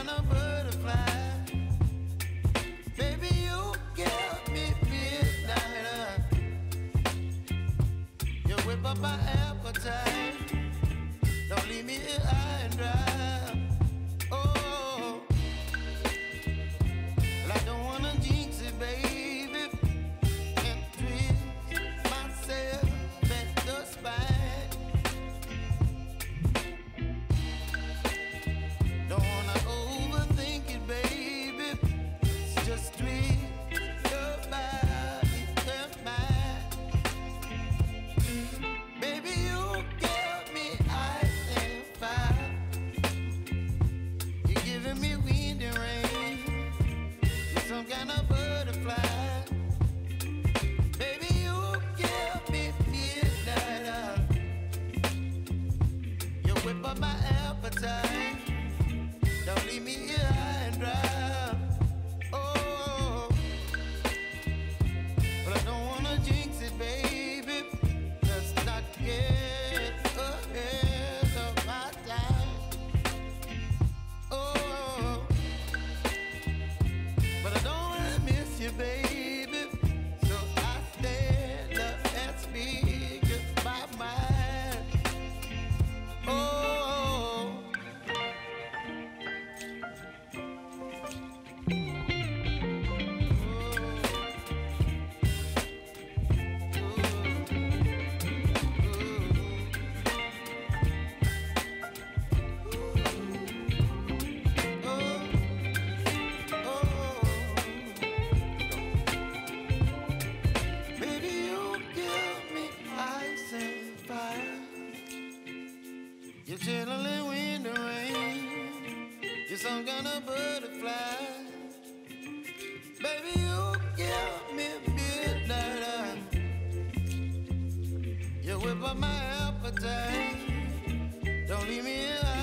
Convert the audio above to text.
kind of butterfly. Baby, you give me midnight. You whip up my appetite. Don't leave me here high and dry. Oh, well, I don't wanna jinx it, baby, and twist myself at the spine. Don't wanna overthink it, baby. It's just twist your body and mine. Baby, you give me ice and fire. You're giving me wind and rain. You're some kind of butterfly. Baby, you give me midnight. You whip up my appetite. Don't leave me here high and dry. Oh, but I don't wanna jinx it, baby. Let's not get ahead of my time. Oh, but I don't wanna miss you, baby. So I stand up and speak my mind. Oh. Baby, you give me ice and fire. You're chilling wind and rain. You're some kind of butterfly. Baby, you give me midnight. You whip up my appetite. Don't leave me here